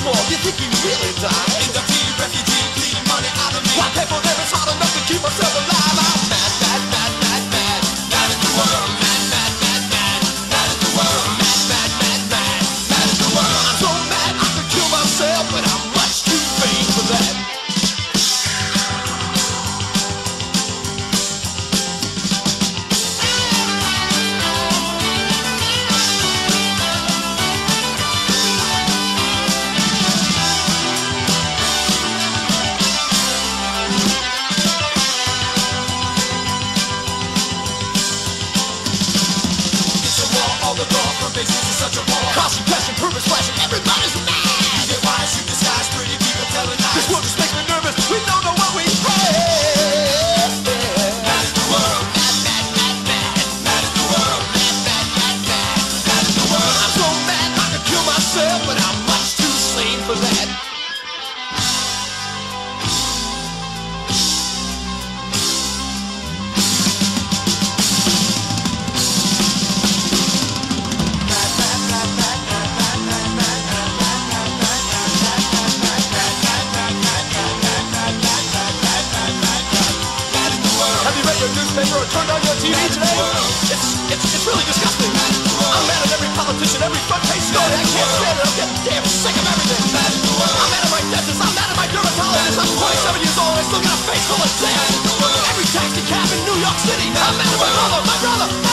small, you think he really died? Inductee, refugee, bleeding money out of me. Why pay for them? It's hard enough to keep myself alive. I'm mad, mad, mad, mad, mad. Mad at the world. Mad, mad, mad, mad. Mad at the world. Mad, mad, mad, mad. Mad at the world. I'm so mad I could kill myself, but I'm much too vain for that. Such a war. Caution, passion, purpose, flashing, everybody's mad. Get wise, you disguise, pretty people telling lies. This world just makes me nervous. We don't know what we have. Mad at the world. Mad, mad, mad, mad. Mad at the world. Mad, mad, mad, mad. Mad at the world. I'm so mad I could kill myself, but I'm much too sane for that. Newspaper or turned on your TV today? It's really disgusting. I'm mad at every politician, every front page story. I can't stand it. I'm getting damn sick of everything. I'm mad at my dentist. I'm mad at my dermatologist. I'm 27 years old. I still got a face full of sand. Every taxi cab in New York City. I'm mad at my brother.